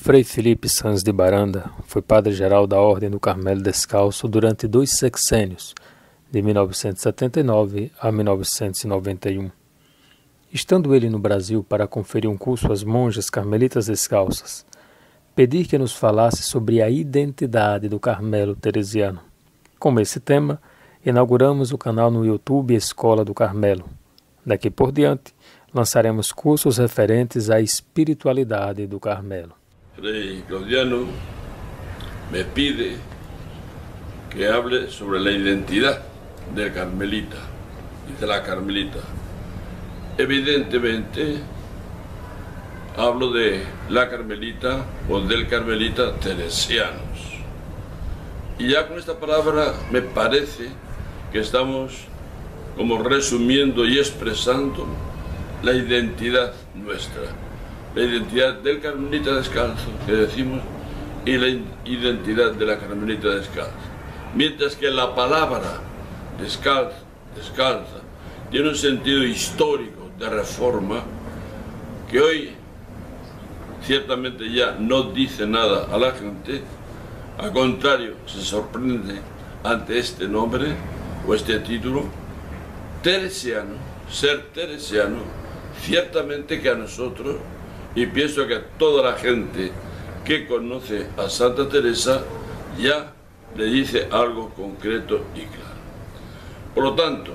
Frei Felipe Sanz de Baranda foi padre-geral da Ordem do Carmelo Descalço durante 2 sexênios, de 1979 a 1991. Estando ele no Brasil para conferir um curso às monjas carmelitas descalças, pedi que nos falasse sobre a identidade do Carmelo Teresiano. Com esse tema, inauguramos o canal no YouTube Escola do Carmelo. Daqui por diante, lançaremos cursos referentes à espiritualidade do Carmelo. Frei Claudiano me pide que hable sobre la identidad del carmelita y de la carmelita. Evidentemente, hablo de la carmelita o del carmelita teresianos. Y ya con esta palabra me parece que estamos como resumiendo y expresando la identidad nuestra, la identidad del carmelita descalzo, que decimos, y la identidad de la carmelita descalza. Mientras que la palabra descalza, tiene un sentido histórico de reforma, que hoy ciertamente ya no dice nada a la gente, al contrario, se sorprende ante este nombre o este título. Teresiano, ser teresiano, ciertamente que a nosotros, y pienso que a toda la gente que conoce a Santa Teresa, ya le dice algo concreto y claro. Por lo tanto,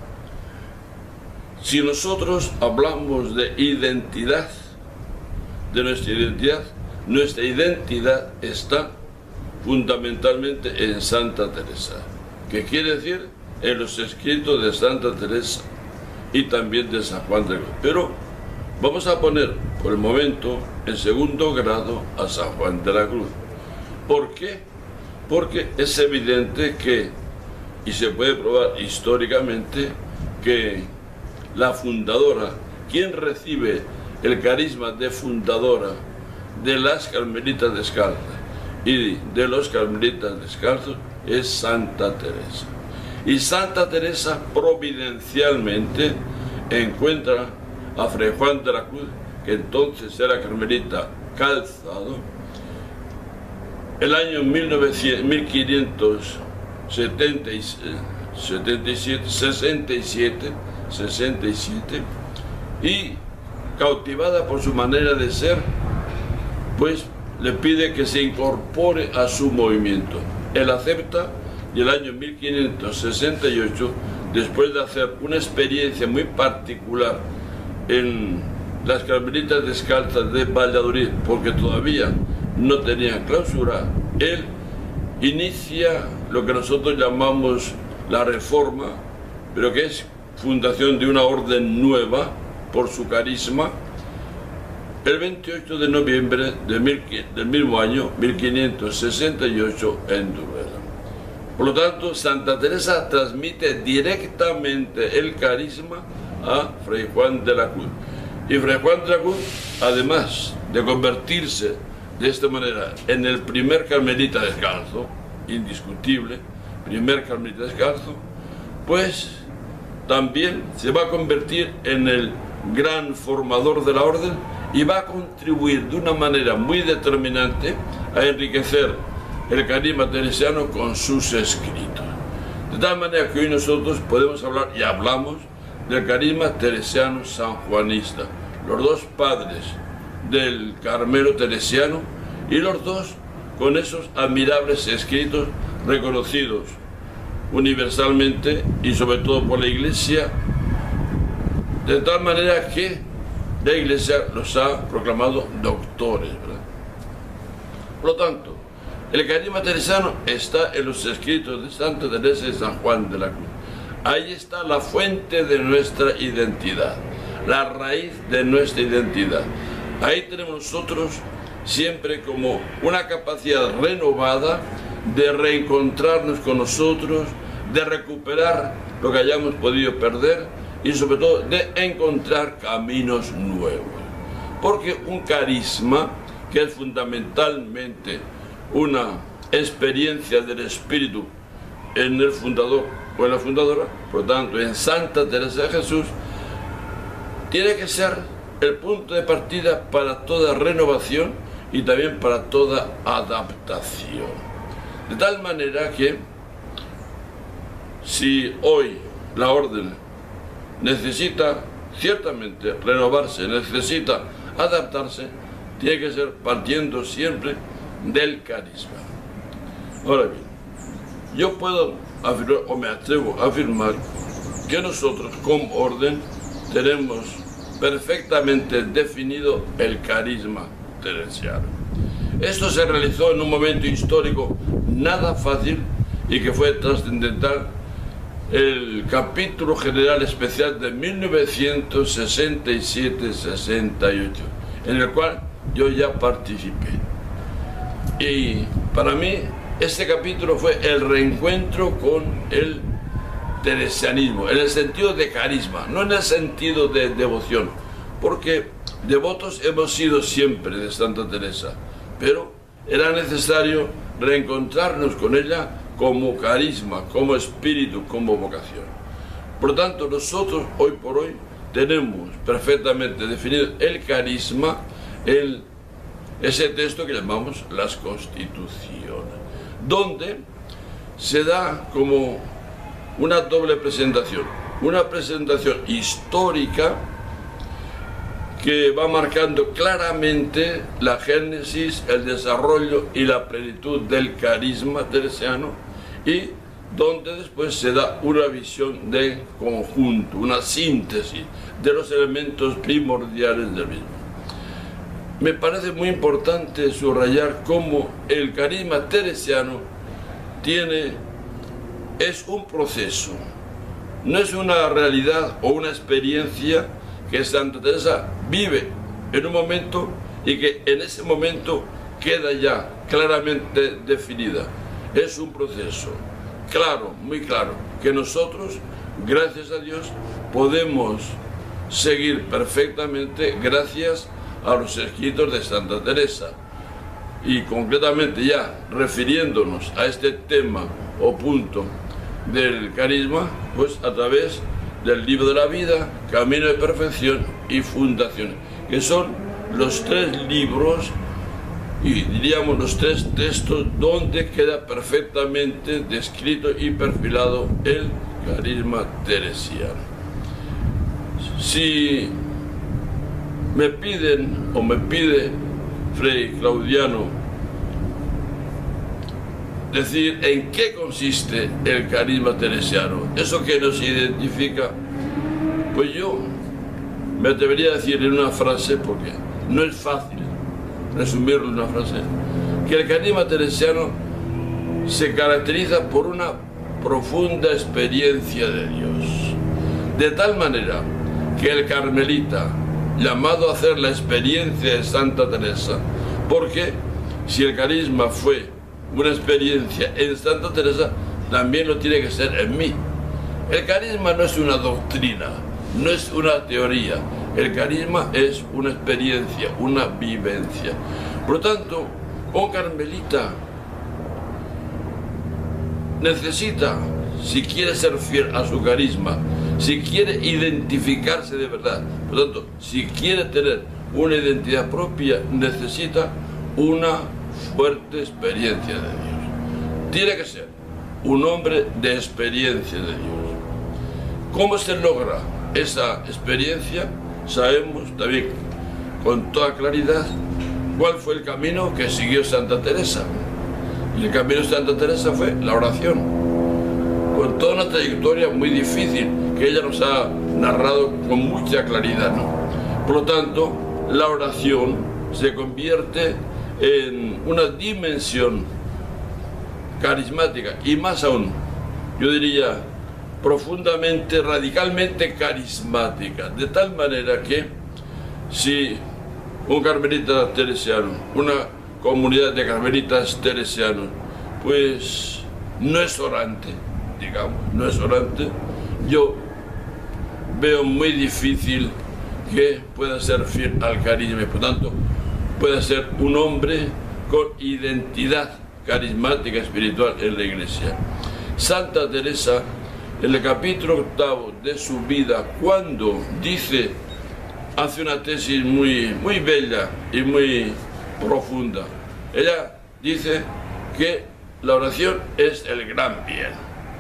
si nosotros hablamos de identidad, de nuestra identidad está fundamentalmente en Santa Teresa. ¿Qué quiere decir? En los escritos de Santa Teresa y también de San Juan de la Cruz. Pero vamos a poner por el momento en segundo grado a San Juan de la Cruz. ¿Por qué? Porque es evidente que, y se puede probar históricamente, que la fundadora, quien recibe el carisma de fundadora de las carmelitas descalzas y de los carmelitas descalzos, es Santa Teresa. Y Santa Teresa providencialmente encuentra a Fray Juan de la Cruz, que entonces era carmelita calzado, el año 1567, y cautivada por su manera de ser, pues le pide que se incorpore a su movimiento. Él acepta y el año 1568, después de hacer una experiencia muy particular en las carmelitas descalzas de Valladolid, porque todavía no tenían clausura, él inicia lo que nosotros llamamos la reforma, pero que es fundación de una orden nueva por su carisma, el 28 de noviembre del mismo año, 1568, en Duruela. Por lo tanto, Santa Teresa transmite directamente el carisma a Fray Juan de la Cruz. Y Fray Juan de la Cruz, además de convertirse de esta manera en el primer carmelita descalzo, indiscutible, primer carmelita descalzo, pues también se va a convertir en el gran formador de la orden y va a contribuir de una manera muy determinante a enriquecer el carisma teresiano con sus escritos. De tal manera que hoy nosotros podemos hablar y hablamos del carisma teresiano sanjuanista, los dos padres del Carmelo teresiano y los dos con esos admirables escritos reconocidos universalmente y sobre todo por la Iglesia, de tal manera que la Iglesia los ha proclamado doctores, ¿verdad? Por lo tanto, el carisma teresiano está en los escritos de Santa Teresa y San Juan de la Cruz. Ahí está la fuente de nuestra identidad, la raíz de nuestra identidad. Ahí tenemos nosotros siempre como una capacidad renovada de reencontrarnos con nosotros, de recuperar lo que hayamos podido perder y sobre todo de encontrar caminos nuevos. Porque un carisma, que es fundamentalmente una experiencia del espíritu en el fundador o en la fundadora, por lo tanto en Santa Teresa de Jesús, tiene que ser el punto de partida para toda renovación y también para toda adaptación. De tal manera que si hoy la orden necesita ciertamente renovarse, necesita adaptarse, tiene que ser partiendo siempre del carisma. Ahora bien, yo puedo afirmar, o me atrevo a afirmar, que nosotros como orden tenemos perfectamente definido el carisma teresiano. Esto se realizó en un momento histórico nada fácil y que fue trascendental, el capítulo general especial de 1967-68, en el cual yo ya participé. Y para mí este capítulo fue el reencuentro con el teresianismo, en el sentido de carisma, no en el sentido de devoción, porque devotos hemos sido siempre de Santa Teresa, pero era necesario reencontrarnos con ella como carisma, como espíritu, como vocación. Por lo tanto, nosotros hoy por hoy tenemos perfectamente definido el carisma, ese texto que llamamos las Constituciones, donde se da como una doble presentación, una presentación histórica que va marcando claramente la génesis, el desarrollo y la plenitud del carisma teresiano, y donde después se da una visión de conjunto, una síntesis de los elementos primordiales del mismo. Me parece muy importante subrayar cómo el carisma teresiano es un proceso, no es una realidad o una experiencia que Santa Teresa vive en un momento y que en ese momento queda ya claramente definida. Es un proceso claro, muy claro, que nosotros, gracias a Dios, podemos seguir perfectamente gracias a los escritos de Santa Teresa. Y concretamente ya refiriéndonos a este tema o punto del carisma, pues a través del libro de la vida, Camino de Perfección y Fundaciones, que son los tres libros y diríamos los tres textos donde queda perfectamente descrito y perfilado el carisma teresiano. Si me piden o me pide Fray Claudiano decir en qué consiste el carisma teresiano, eso que nos identifica, pues yo me atrevería a decir en una frase, porque no es fácil resumirlo en una frase, que el carisma teresiano se caracteriza por una profunda experiencia de Dios, de tal manera que el carmelita, llamado a hacer la experiencia de Santa Teresa, porque si el carisma fue una experiencia en Santa Teresa, también lo tiene que ser en mí. El carisma no es una doctrina, no es una teoría, el carisma es una experiencia, una vivencia. Por lo tanto, un carmelita necesita, si quiere ser fiel a su carisma, si quiere identificarse de verdad, por lo tanto, si quiere tener una identidad propia, necesita una fuerte experiencia de Dios. Tiene que ser un hombre de experiencia de Dios. ¿Cómo se logra esa experiencia? Sabemos también con toda claridad cuál fue el camino que siguió Santa Teresa. Y el camino de Santa Teresa fue la oración, con toda una trayectoria muy difícil que ella nos ha narrado con mucha claridad, ¿no? Por lo tanto, la oración se convierte en una dimensión carismática y más aún, yo diría, profundamente, radicalmente carismática, de tal manera que si un carmelita teresiano, una comunidad de carmelitas teresianos, pues no es orante, digamos, no es orante, yo veo muy difícil que pueda ser fiel al carisma y por tanto pueda ser un hombre con identidad carismática espiritual en la Iglesia. Santa Teresa, en el capítulo 8 de su vida, cuando hace una tesis muy bella y muy profunda. Ella dice que la oración es el gran bien.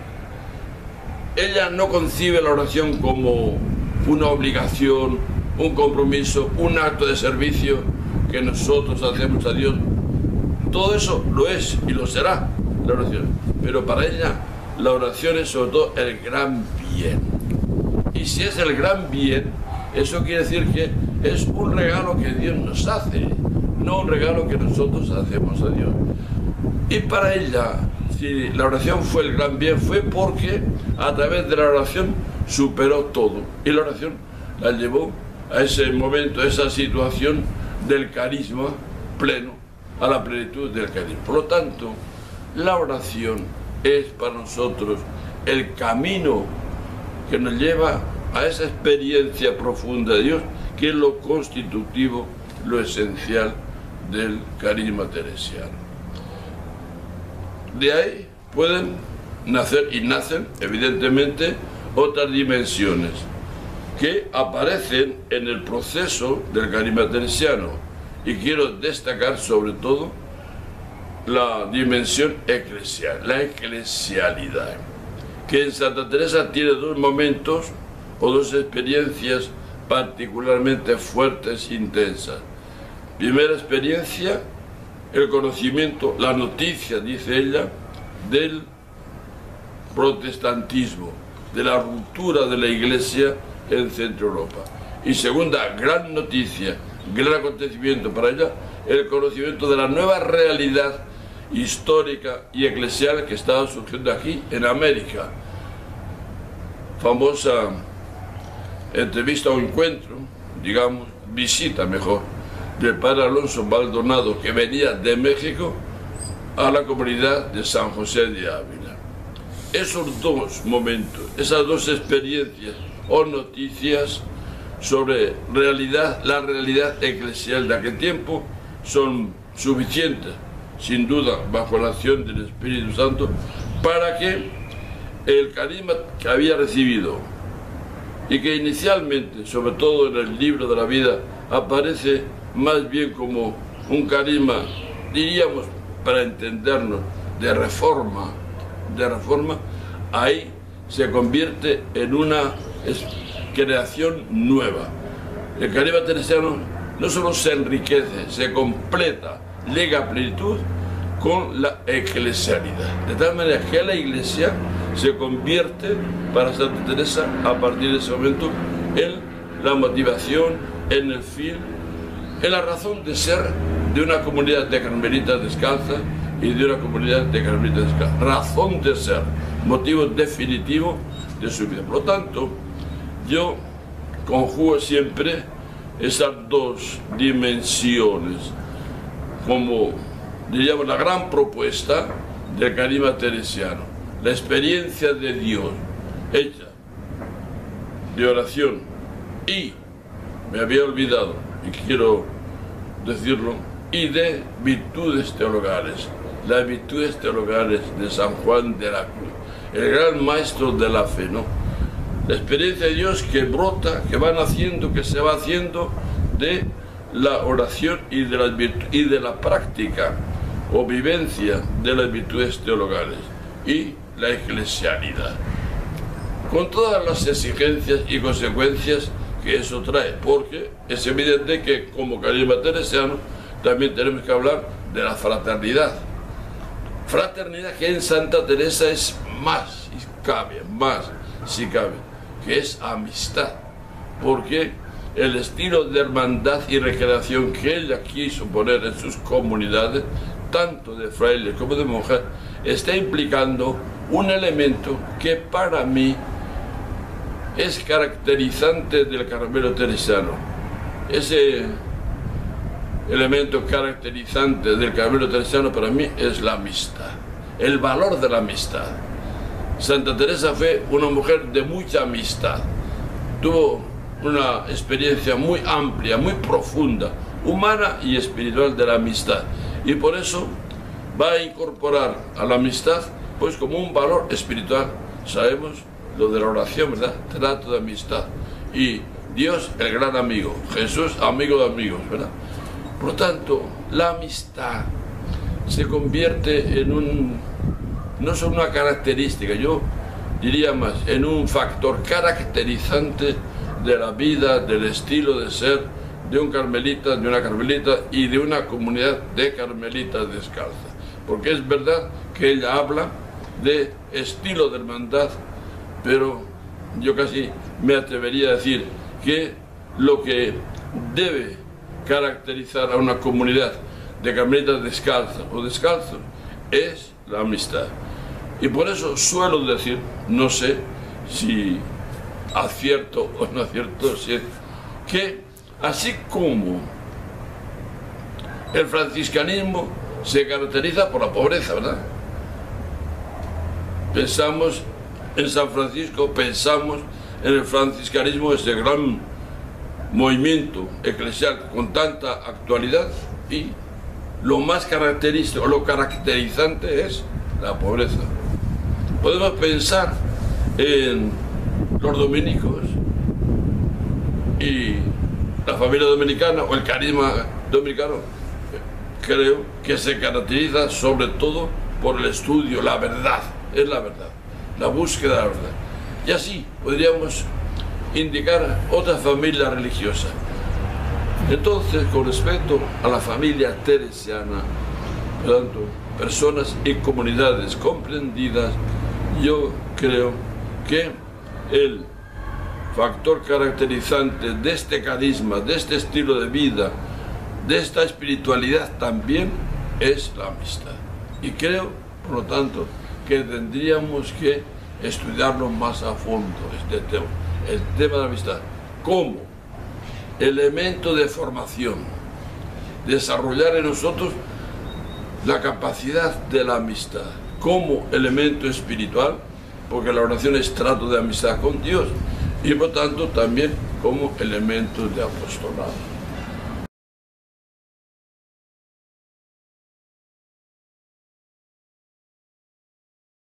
Ella no concibe la oración como una obligación, un compromiso, un acto de servicio que nosotros hacemos a Dios. Todo eso lo es y lo será la oración, pero para ella la oración es sobre todo el gran bien. Y si es el gran bien, eso quiere decir que es un regalo que Dios nos hace, no un regalo que nosotros hacemos a Dios. Y para ella, si la oración fue el gran bien, fue porque a través de la oración superó todo. Y la oración la llevó a ese momento, a esa situación del carisma pleno, a la plenitud del carisma. Por lo tanto, la oración es para nosotros el camino que nos lleva a esa experiencia profunda de Dios, que es lo constitutivo, lo esencial del carisma teresiano. De ahí pueden nacer, y nacen evidentemente, otras dimensiones que aparecen en el proceso del carisma teresiano, y quiero destacar sobre todo la dimensión eclesial, la eclesialidad, que en Santa Teresa tiene dos momentos o dos experiencias particularmente fuertes e intensas. Primera experiencia, el conocimiento, la noticia, dice ella, del protestantismo, de la ruptura de la Iglesia en Centro Europa. Y segunda gran noticia, gran acontecimiento para ella, el conocimiento de la nueva realidad histórica y eclesial que estaba surgiendo aquí en América. Famosa entrevista o encuentro, digamos, visita mejor, del padre Alonso Maldonado, que venía de México a la comunidad de San José de Ávila. Esos dos momentos, esas dos experiencias o noticias sobre realidad, la realidad eclesial de aquel tiempo, son suficientes, sin duda, bajo la acción del Espíritu Santo, para que el carisma que había recibido y que inicialmente, sobre todo en el libro de la vida, aparece más bien como un carisma, diríamos, para entendernos, de reforma, ahí se convierte en una creación nueva. El carisma teresiano no solo se enriquece, se completa, llega a plenitud con la eclesialidad, de tal manera que la Iglesia se convierte para Santa Teresa a partir de ese momento en la motivación, en el fin, en la razón de ser de una comunidad de carmelitas descalzas y de una comunidad de carmelitas descalzas. Razón de ser, motivo definitivo de su vida. Por lo tanto, yo conjugo siempre esas dos dimensiones como, diríamos, la gran propuesta del carisma teresiano, la experiencia de Dios hecha de oración, y me había olvidado y quiero decirlo, y de virtudes teologales, las virtudes teologales de San Juan de la Cruz, el gran maestro de la fe, ¿no? La experiencia de Dios que brota, que va naciendo, que se va haciendo de la oración y de la práctica o vivencia de las virtudes teologales y la eclesialidad, con todas las exigencias y consecuencias que eso trae, porque es evidente que como carisma teresiano también tenemos que hablar de la fraternidad. Fraternidad que en Santa Teresa es más, si cabe, que es amistad, porque el estilo de hermandad y recreación que ella quiso poner en sus comunidades, tanto de frailes como de monjas, está implicando un elemento que para mí es caracterizante del Carmelo teresiano. Ese elemento caracterizante del Carmelo teresiano para mí es la amistad, el valor de la amistad. Santa Teresa fue una mujer de mucha amistad, tuvo una experiencia muy amplia, muy profunda, humana y espiritual de la amistad, y por eso va a incorporar a la amistad pues como un valor espiritual. Sabemos lo de la oración, ¿verdad? Trato de amistad, y Dios el gran amigo, Jesús amigo de amigos, ¿verdad? Por lo tanto, la amistad se convierte en no solo una característica, yo diría más, en un factor caracterizante de la vida, del estilo de ser de un carmelita, de una carmelita y de una comunidad de carmelitas descalzas. Porque es verdad que ella habla de estilo de hermandad, pero yo casi me atrevería a decir que lo que debe caracterizar a una comunidad de carmelitas descalzas o descalzos es la amistad. Y por eso suelo decir, no sé si acierto o no acierto, que así como el franciscanismo se caracteriza por la pobreza, ¿verdad? Pensamos en San Francisco, pensamos en el franciscanismo, ese gran movimiento eclesial con tanta actualidad, y lo más característico, lo caracterizante es la pobreza. Podemos pensar en los dominicos y la familia dominicana o el carisma dominicano. Creo que se caracteriza sobre todo por el estudio, la verdad, es la verdad, la búsqueda de la verdad. Y así podríamos indicar otras familias religiosas. Entonces, con respecto a la familia teresiana, por tanto, personas y comunidades comprendidas, yo creo que el factor caracterizante de este carisma, de este estilo de vida, de esta espiritualidad también es la amistad. Y creo, por lo tanto, que tendríamos que estudiarlo más a fondo, este tema, el tema de la amistad, como elemento de formación, desarrollar en nosotros la capacidad de la amistad, como elemento espiritual, porque la oración es trato de amistad con Dios, y por tanto también como elemento de apostolado.